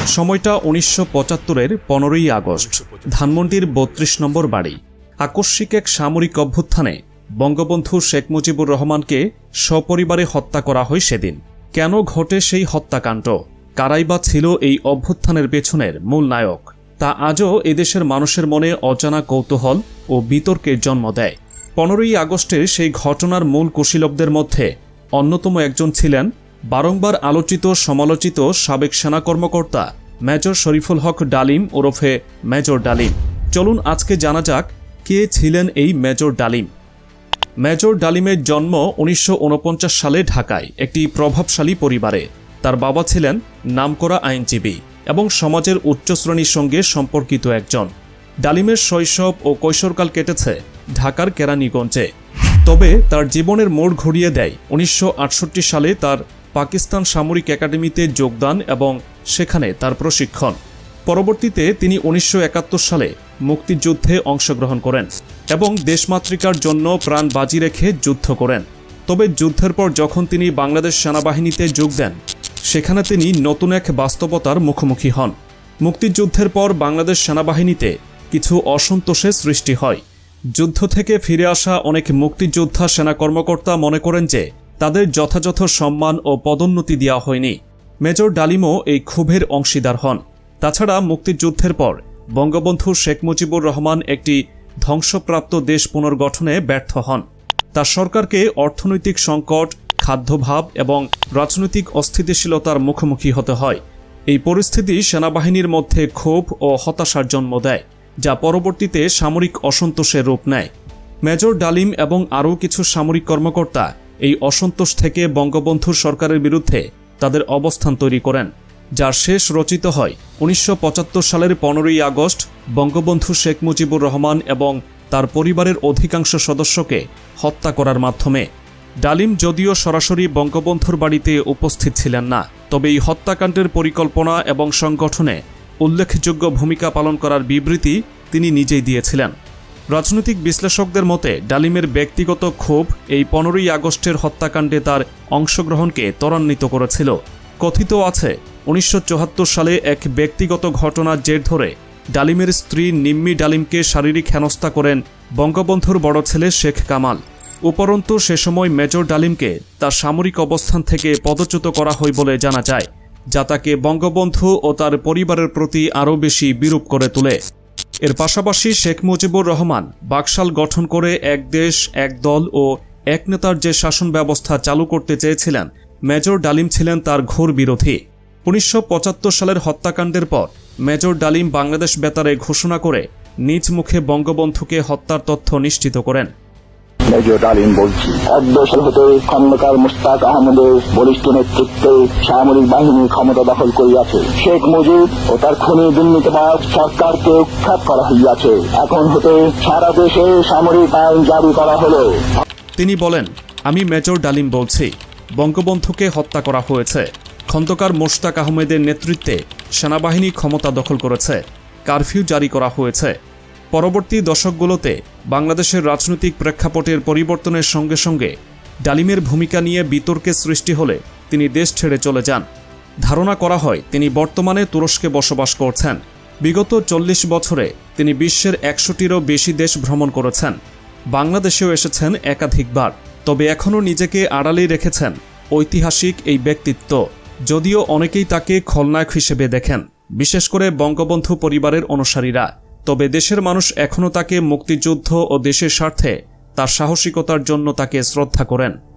সময়টা 1975-এর 15ই আগস্ট। ধানমন্ডির 32 নম্বর বাড়ি। আকস্মিক এক সামরিক অভ্যুত্থানে বঙ্গবন্ধু শেখ মুজিবুর রহমানকে সপরিবারে হত্যা করা হয় সেদিন। কেন ঘটে সেই হত্যাকাণ্ড, কারাই বা ছিল এই অভ্যুত্থানের পেছনের মূল নায়ক, তা আজও এদেশের মানুষের মনে অজানা কৌতূহল ও বিতর্কের জন্ম দেয়। 15ই আগস্টের সেই ঘটনার মূল কুশীলবদের মধ্যে অন্যতম একজন ছিলেন বারংবার আলোচিত সমালোচিত সাবেক সেনা কর্মকর্তা মেজর শরীফুল হক ডালিম ওরফে মেজর ডালিম। চলুন আজকে জানা যাক কে ছিলেন এই মেজর ডালিম। মেজর ডালিমের জন্ম 1949 সালে ঢাকায় একটি প্রভাবশালী পরিবারে। তার বাবা ছিলেন নামকরা আইনজীবী এবং সমাজের উচ্চ শ্রেণীর সঙ্গে সম্পর্কিত একজন। ডালিমের শৈশব ও কৈশোরকাল কেটেছে ঢাকার কেরানীগঞ্জে। তবে তার জীবনের মোড় ঘুরিয়ে দেয় 1968 সালে তার পাকিস্তান সামরিক একাডেমিতে যোগদান এবং সেখানে তার প্রশিক্ষণ। পরবর্তীতে তিনি 1971 সালে মুক্তিযুদ্ধে অংশগ্রহণ করেন এবং দেশমাতৃকার জন্য প্রাণ বাজি রেখে যুদ্ধ করেন। তবে যুদ্ধের পর যখন তিনি বাংলাদেশ সেনাবাহিনীতে যোগ দেন, সেখানে তিনি নতুন এক বাস্তবতার মুখোমুখি হন। মুক্তিযুদ্ধের পর বাংলাদেশ সেনাবাহিনীতে কিছু অসন্তোষের সৃষ্টি হয়। যুদ্ধ থেকে ফিরে আসা অনেক মুক্তিযোদ্ধা সেনা কর্মকর্তা মনে করেন যে তাদের যথাযথ সম্মান ও পদোন্নতি দেওয়া হয়নি। মেজর ডালিমও এই ক্ষোভের অংশীদার হন। তাছাড়া মুক্তিযুদ্ধের পর বঙ্গবন্ধু শেখ মুজিবুর রহমান একটি ধ্বংসপ্রাপ্ত দেশ পুনর্গঠনে ব্যর্থ হন। তার সরকারকে অর্থনৈতিক সংকট, খাদ্যাভাব এবং রাজনৈতিক অস্থিতিশীলতার মুখোমুখি হতে হয়। এই পরিস্থিতি সেনাবাহিনীর মধ্যে ক্ষোভ ও হতাশার জন্ম দেয়, যা পরবর্তীতে সামরিক অসন্তোষের রূপ নেয়। মেজর ডালিম এবং আরও কিছু সামরিক কর্মকর্তা এই অসন্তোষ থেকে বঙ্গবন্ধু সরকারের বিরুদ্ধে তাদের অবস্থান তৈরি করেন, যার শেষ রচিত হয় 1975 সালের 15ই আগস্ট বঙ্গবন্ধু শেখ মুজিবুর রহমান এবং তার পরিবারের অধিকাংশ সদস্যকে হত্যা করার মাধ্যমে। ডালিম যদিও সরাসরি বঙ্গবন্ধুর বাড়িতে উপস্থিত ছিলেন না, তবে এই হত্যাকাণ্ডের পরিকল্পনা এবং সংগঠনে উল্লেখযোগ্য ভূমিকা পালন করার বিবৃতি তিনি নিজেই দিয়েছিলেন। রাজনৈতিক বিশ্লেষকদের মতে ডালিমের ব্যক্তিগত ক্ষোভ এই 15ই আগস্টের হত্যাকাণ্ডে তার অংশগ্রহণকে ত্বরান্বিত করেছিল। কথিত আছে 1974 সালে এক ব্যক্তিগত ঘটনার জের ধরে ডালিমের স্ত্রী নিম্মি ডালিমকে শারীরিক হেনস্থা করেন বঙ্গবন্ধুর বড় ছেলে শেখ কামাল। উপরন্তু সে সময় মেজর ডালিমকে তার সামরিক অবস্থান থেকে পদচ্যুত করা হয় বলে জানা যায়, যা তাকে বঙ্গবন্ধু ও তার পরিবারের প্রতি আরও বেশি বিরূপ করে তোলে। এর পাশাপাশি শেখ মুজিবুর রহমান বাকশাল গঠন করে এক দেশ, এক দল ও এক নেতার যে শাসন ব্যবস্থা চালু করতে চেয়েছিলেন, মেজর ডালিম ছিলেন তার ঘোর বিরোধী। 1975 সালের হত্যাকাণ্ডের পর মেজর ডালিম বাংলাদেশ বেতারে ঘোষণা করে নিজ মুখে বঙ্গবন্ধুকে হত্যার তথ্য নিশ্চিত করেন। মেজর ডালিম বলছি, অগ্রসর হতে খন্দকার মুশতাক আহমদের বলিষ্ঠ নেতৃত্বে সামরিক বাহিনী ক্ষমতা দখল করিয়াছে। শেখ মুজিব ও তার খুনি দুর্নীতিবাজ সরকারকে উৎখাত করা হইয়াছে। এখন হতে সারা দেশে সামরিক আইন জারি করা হলো। তিনি বলেন, আমি মেজর ডালিম বলছি, বঙ্গবন্ধুকে হত্যা করা হয়েছে। খন্দকার মোশতাক আহমেদের নেতৃত্বে সেনাবাহিনী ক্ষমতা দখল করেছে। কারফিউ জারি করা হয়েছে। পরবর্তী দশকগুলোতে বাংলাদেশের রাজনৈতিক প্রেক্ষাপটের পরিবর্তনের সঙ্গে সঙ্গে ডালিমের ভূমিকা নিয়ে বিতর্কের সৃষ্টি হলে তিনি দেশ ছেড়ে চলে যান। ধারণা করা হয় তিনি বর্তমানে তুরস্কে বসবাস করছেন। বিগত 40 বছরে তিনি বিশ্বের 100টিরও বেশি দেশ ভ্রমণ করেছেন। বাংলাদেশেও এসেছেন একাধিকবার। তবে এখনও নিজেকে আড়ালেই রেখেছেন ঐতিহাসিক এই ব্যক্তিত্ব, যদিও অনেকেই তাকে খলনায়ক হিসেবে দেখেন, বিশেষ করে বঙ্গবন্ধু পরিবারের অনুসারীরা। তবে দেশের মানুষ এখনও তাকে মুক্তিযুদ্ধ ও দেশের স্বার্থে তার সাহসিকতার জন্য তাকে শ্রদ্ধা করেন।